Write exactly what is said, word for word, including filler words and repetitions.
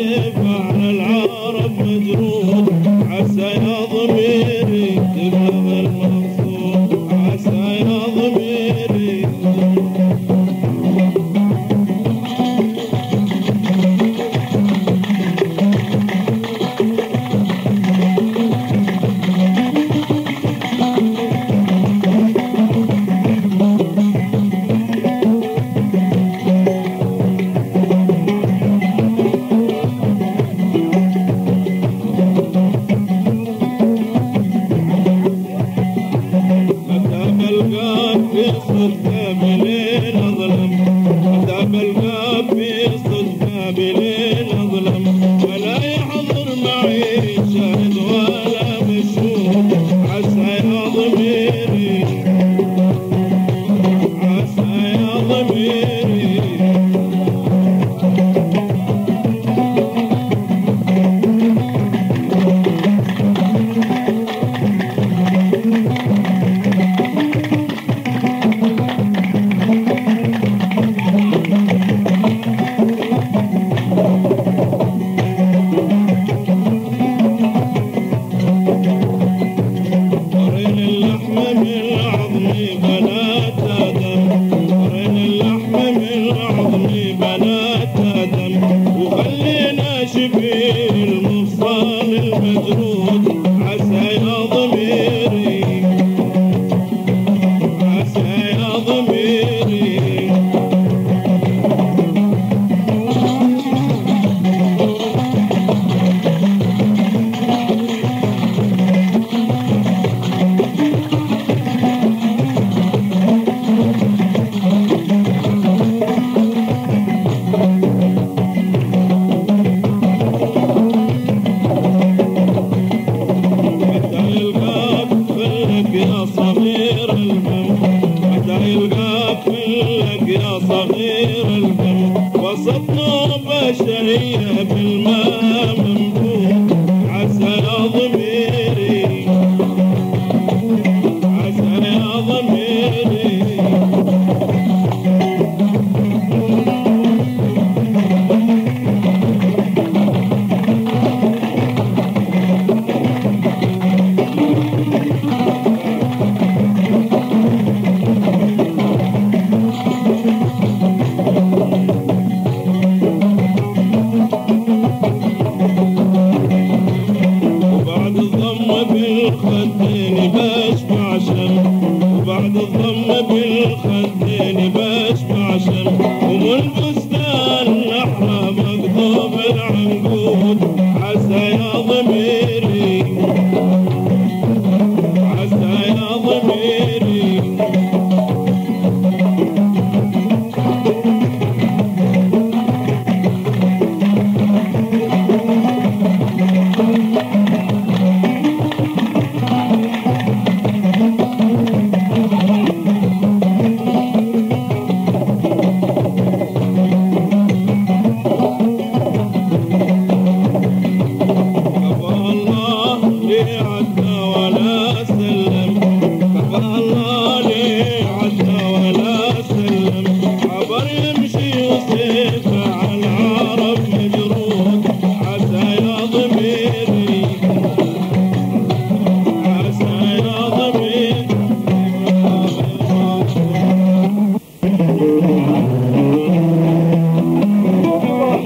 شايف على العرب مجروح، عسى يا ضميري تبلغ المقصود، عسى يا ضميري. قابلين أظلم، متى بلقى في صدق قابلين أظلم، ولا يحضر معي شاهد ولا مشهود، عسى يا ضميري، عسى يا ضميري. شبيه المفصل المجرود، عسى يا ضميري، عسى يا ضميري. يا صغير البن متى يلقاك فيك يا صغير البن، وسط نوبة شهية بالماء ممدود، عسى يا ضميري، عسى يا ضميري. بالخدين بشبع شم، وبعد الضم بالخدين بشبع شم، ومن بستان الأحرى مقضوب العنقود،